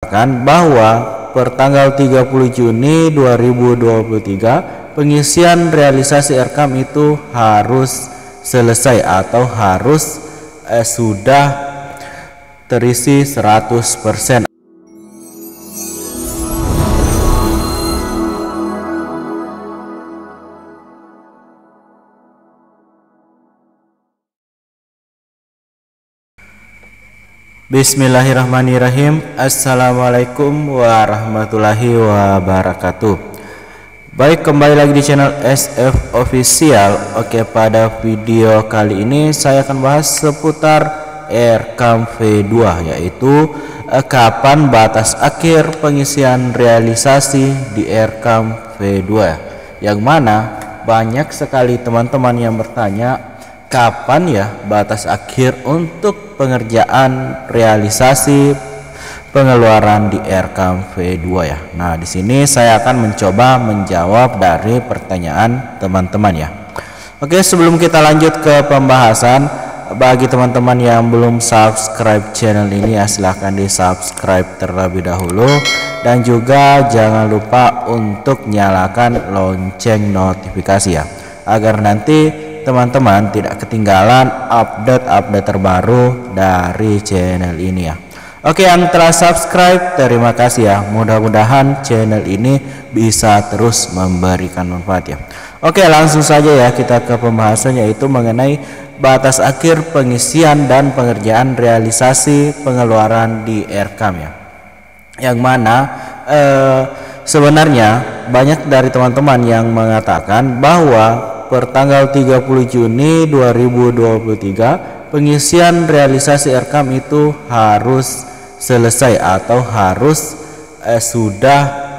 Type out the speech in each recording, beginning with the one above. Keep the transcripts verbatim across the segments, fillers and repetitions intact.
menerapkan bahwa per tanggal tiga puluh Juni dua ribu dua puluh tiga pengisian realisasi R K A M itu harus selesai atau harus eh, sudah terisi seratus persen. Bismillahirrahmanirrahim. Assalamualaikum warahmatullahi wabarakatuh. Baik, kembali lagi di channel S F Official. Oke, pada video kali ini saya akan bahas seputar R K A M V dua, yaitu eh, kapan batas akhir pengisian realisasi di R K A M V dua, yang mana banyak sekali teman-teman yang bertanya kapan ya batas akhir untuk pengerjaan realisasi pengeluaran di R K A M V dua ya. Nah, di sini saya akan mencoba menjawab dari pertanyaan teman-teman ya. Oke, sebelum kita lanjut ke pembahasan, bagi teman-teman yang belum subscribe channel ini ya, silahkan di subscribe terlebih dahulu, dan juga jangan lupa untuk nyalakan lonceng notifikasi ya, agar nanti teman-teman tidak ketinggalan update-update terbaru dari channel ini ya. Oke, yang telah subscribe terima kasih ya, mudah-mudahan channel ini bisa terus memberikan manfaat ya. Oke, langsung saja ya kita ke pembahasan, yaitu mengenai batas akhir pengisian dan pengerjaan realisasi pengeluaran di R K A M ya, yang mana eh, sebenarnya banyak dari teman-teman yang mengatakan bahwa per tanggal tiga puluh Juni dua ribu dua puluh tiga pengisian realisasi R K A M itu harus selesai atau harus eh, sudah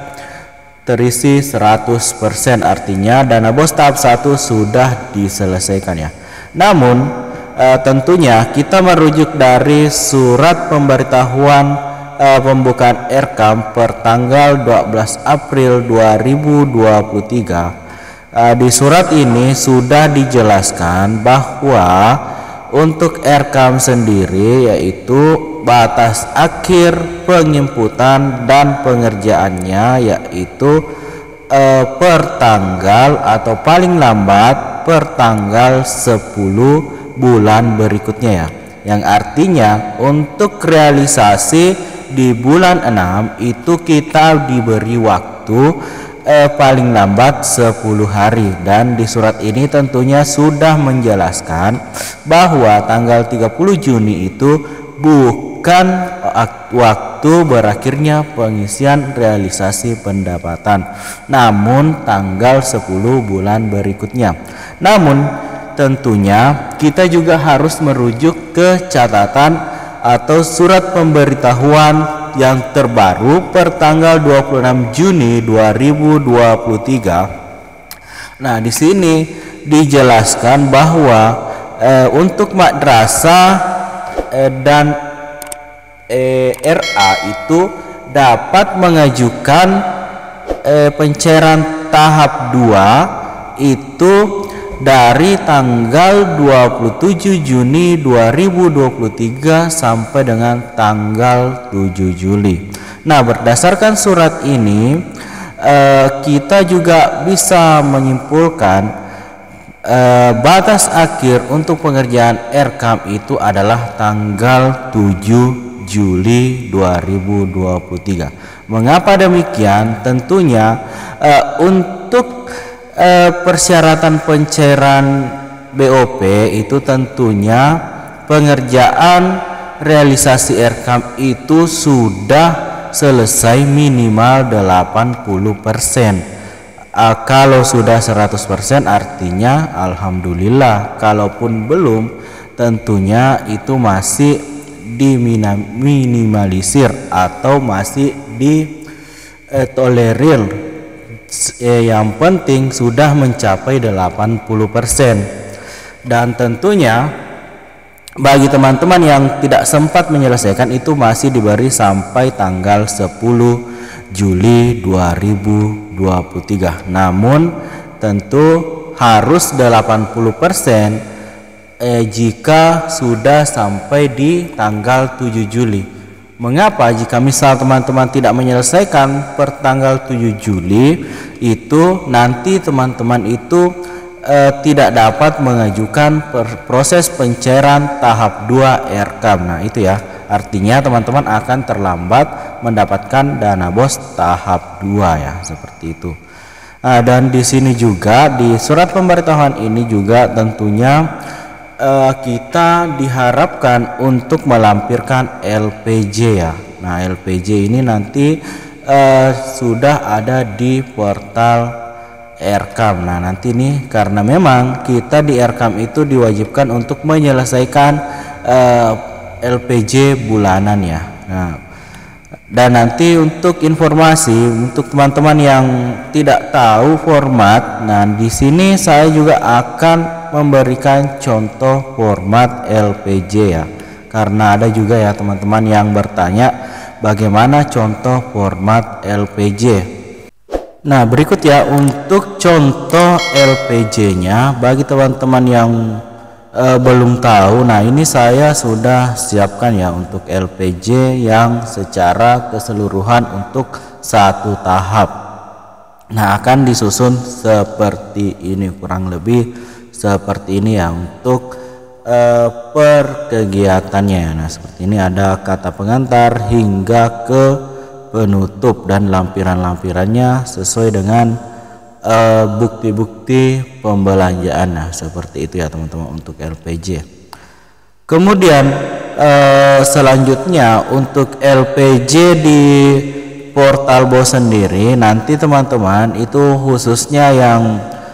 terisi seratus persen, artinya dana bos tahap satu sudah diselesaikan ya. Namun eh, tentunya kita merujuk dari surat pemberitahuan eh, pembukaan R K A M per tanggal dua belas April dua ribu dua puluh tiga. Uh, di surat ini sudah dijelaskan bahwa untuk R K A M sendiri, yaitu batas akhir penginputan dan pengerjaannya yaitu uh, per tanggal atau paling lambat per tanggal sepuluh bulan berikutnya ya, yang artinya untuk realisasi di bulan enam itu kita diberi waktu Eh, paling lambat sepuluh hari, dan di surat ini tentunya sudah menjelaskan bahwa tanggal tiga puluh Juni itu bukan waktu berakhirnya pengisian realisasi pendapatan, namun tanggal sepuluh bulan berikutnya. Namun tentunya kita juga harus merujuk ke catatan atau surat pemberitahuan yang terbaru per tanggal dua puluh enam Juni dua ribu dua puluh tiga. Nah, di sini dijelaskan bahwa eh, untuk madrasah eh, dan eh, R A itu dapat mengajukan eh, pencairan tahap dua itu dari tanggal dua puluh tujuh Juni dua ribu dua puluh tiga sampai dengan tanggal tujuh Juli. Nah, berdasarkan surat ini eh, kita juga bisa menyimpulkan eh, batas akhir untuk pengerjaan R K A M itu adalah tanggal tujuh Juli dua ribu dua puluh tiga. Mengapa demikian? Tentunya eh, untuk Eh, persyaratan pencairan B O P itu tentunya pengerjaan realisasi R K A M itu sudah selesai minimal delapan puluh persen. eh, Kalau sudah seratus persen artinya alhamdulillah, kalaupun belum tentunya itu masih diminimalisir atau masih ditolerir. Eh, yang penting sudah mencapai delapan puluh persen. Dan tentunya bagi teman-teman yang tidak sempat menyelesaikan itu masih diberi sampai tanggal sepuluh Juli dua ribu dua puluh tiga. Namun tentu harus delapan puluh persen eh, jika sudah sampai di tanggal tujuh Juli. Mengapa jika misal teman-teman tidak menyelesaikan per tanggal tujuh Juli itu nanti teman-teman itu eh, tidak dapat mengajukan per proses pencairan tahap dua R K A M. Nah itu ya, artinya teman-teman akan terlambat mendapatkan dana bos tahap dua ya, seperti itu. Nah, dan di sini juga di surat pemberitahuan ini juga tentunya Uh, kita diharapkan untuk melampirkan L P J ya. Nah L P J ini nanti uh, sudah ada di portal R K A M. Nah nanti nih karena memang kita di R K A M itu diwajibkan untuk menyelesaikan uh, L P J bulanan ya. Nah dan nanti untuk informasi untuk teman-teman yang tidak tahu format, nah di sini saya juga akan memberikan contoh format L P J ya, karena ada juga ya teman-teman yang bertanya bagaimana contoh format L P J. Nah berikut ya untuk contoh L P J nya bagi teman-teman yang uh, belum tahu. Nah ini saya sudah siapkan ya untuk L P J yang secara keseluruhan untuk satu tahap. Nah akan disusun seperti ini, kurang lebih seperti ini ya untuk uh, per kegiatannya. Nah seperti ini ada kata pengantar hingga ke penutup dan lampiran-lampirannya sesuai dengan bukti-bukti uh, pembelanjaan. Nah seperti itu ya teman-teman untuk L P J. Kemudian uh, selanjutnya untuk L P J di portal bos sendiri, nanti teman-teman itu khususnya yang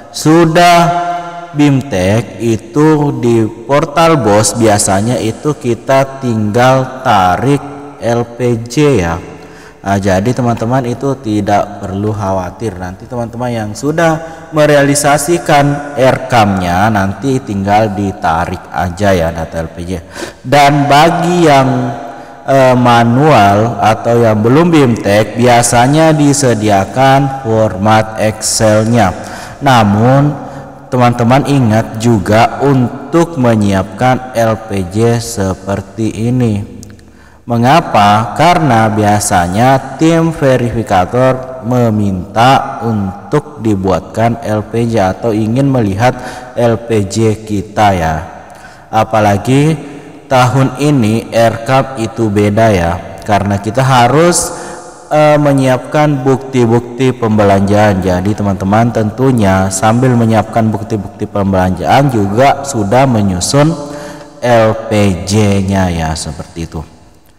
sudah BIMTEK itu di portal bos biasanya itu kita tinggal tarik L P J ya. Nah, jadi teman-teman itu tidak perlu khawatir, nanti teman-teman yang sudah merealisasikan R K A M-nya nanti tinggal ditarik aja ya data L P J. Dan bagi yang eh, manual atau yang belum BIMTEK biasanya disediakan format Excel-nya. Namun teman-teman ingat juga untuk menyiapkan L P J seperti ini. Mengapa? Karena biasanya tim verifikator meminta untuk dibuatkan L P J atau ingin melihat L P J kita ya. Apalagi tahun ini R K A M itu beda ya, karena kita harus Uh, menyiapkan bukti-bukti pembelanjaan. Jadi teman-teman tentunya sambil menyiapkan bukti-bukti pembelanjaan juga sudah menyusun L P J nya ya, seperti itu.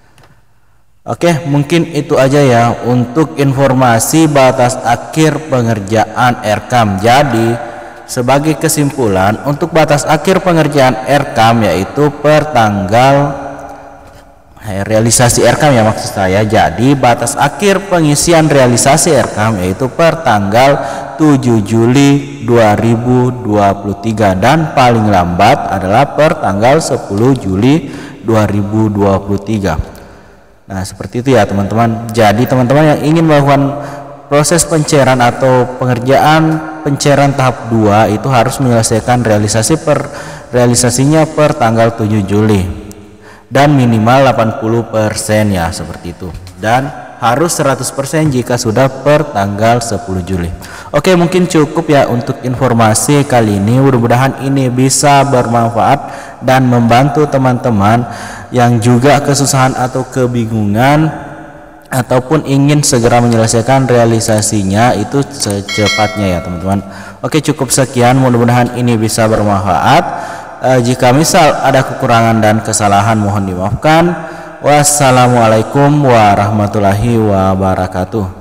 Oke mungkin itu aja ya untuk informasi batas akhir pengerjaan R K A M. Jadi sebagai kesimpulan untuk batas akhir pengerjaan R K A M yaitu per tanggal realisasi R K A M ya maksud saya. Jadi batas akhir pengisian realisasi R K A M yaitu per tanggal tujuh Juli dua ribu dua puluh tiga dan paling lambat adalah per tanggal sepuluh Juli dua ribu dua puluh tiga. Nah seperti itu ya teman-teman. Jadi teman-teman yang ingin melakukan proses pencairan atau pengerjaan pencairan tahap dua itu harus menyelesaikan realisasi per realisasinya per tanggal tujuh Juli dan minimal delapan puluh persen ya, seperti itu, dan harus seratus persen jika sudah per tanggal sepuluh Juli. Oke mungkin cukup ya untuk informasi kali ini, mudah-mudahan ini bisa bermanfaat dan membantu teman-teman yang juga kesusahan atau kebingungan ataupun ingin segera menyelesaikan realisasinya itu secepatnya ya teman-teman. Oke cukup sekian, mudah-mudahan ini bisa bermanfaat. E, jika misal ada kekurangan dan kesalahan mohon dimaafkan. Wassalamualaikum warahmatullahi wabarakatuh.